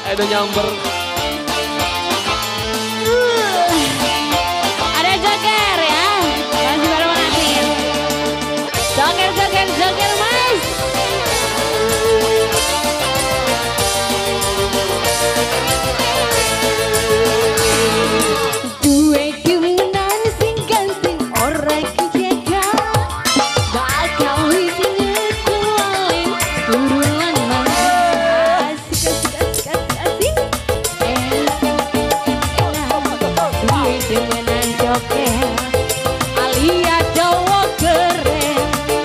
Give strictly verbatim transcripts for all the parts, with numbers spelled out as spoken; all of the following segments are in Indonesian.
Ada nyamber. Ada joker ya. Masih baru nanti. Joker, joker, joker mas. Dua kemenan sing ganteng ora kejaga. Bakal sing ngetuain turunan mas. Asik asik asik asik asik. Dua kemenan joker alias cowok keren.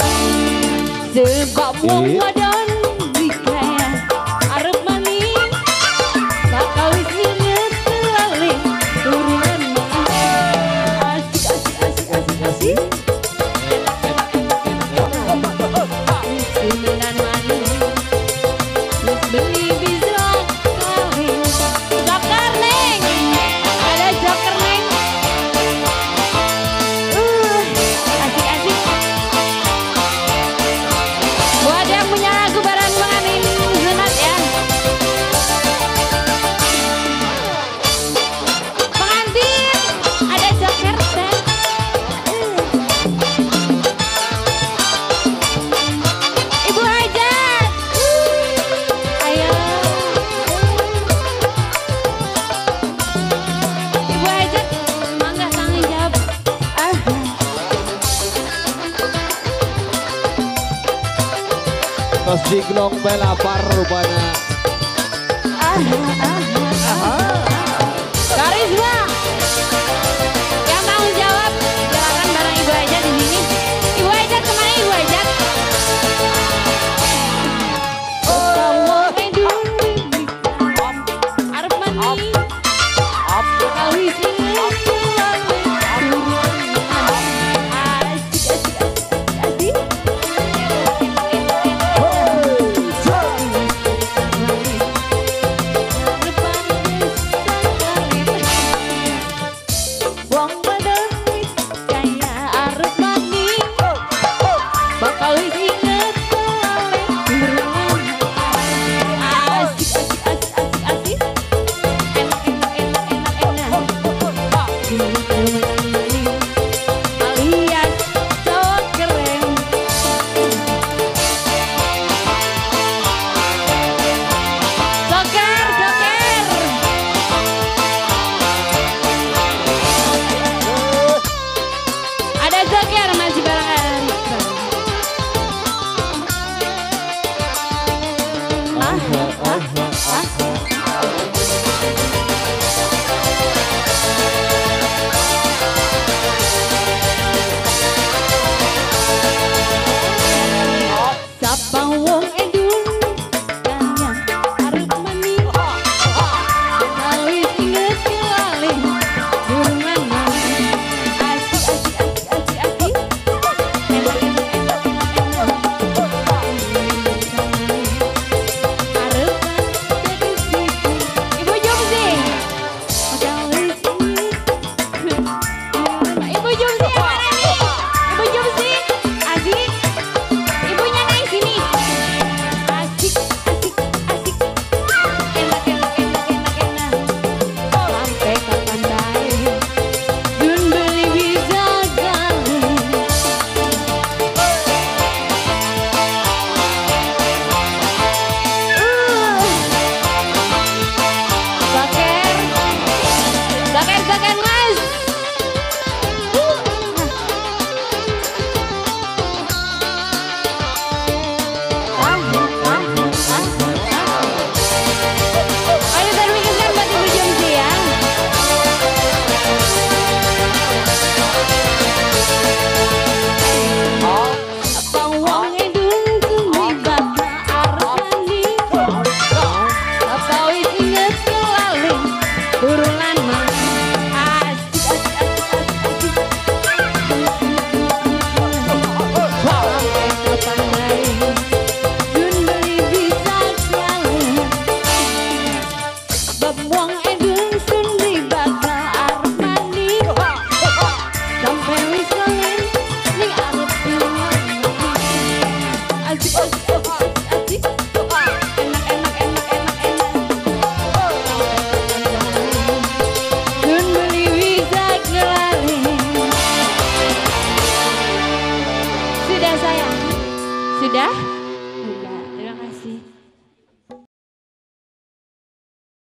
Sebab wong wadon dikaya arep maning bakal wis ngetuain turunan mas. Asik asik asik asik asik. Kemenan maning wis beli bisa kawin. Joker neng, ada joker neng. Uh, asik asik. Buat yang punya lagu bareng mengamin sunat ya. Pengantin, ada joker teh. Uh. Ibu hajat. Uh, ayo. Ibu hajat, mangga tanggung jawab. Ah. Tos diglong belapar rupanya. Ah, ah, ah. Karisma, yang tanggung jawab silakan bareng Ibu Hajat di sini. Ibu Hajat kemana Ibu Hajat? Oh, arep mani. Kawi sing wong badan wis kaya arep mani bakal wis inget turunan asik asik asik asik asik enak enak enak enak enak alias cowok keren. Joker, joker. Ada joker masih barengan. Ah, ah, ah, ah.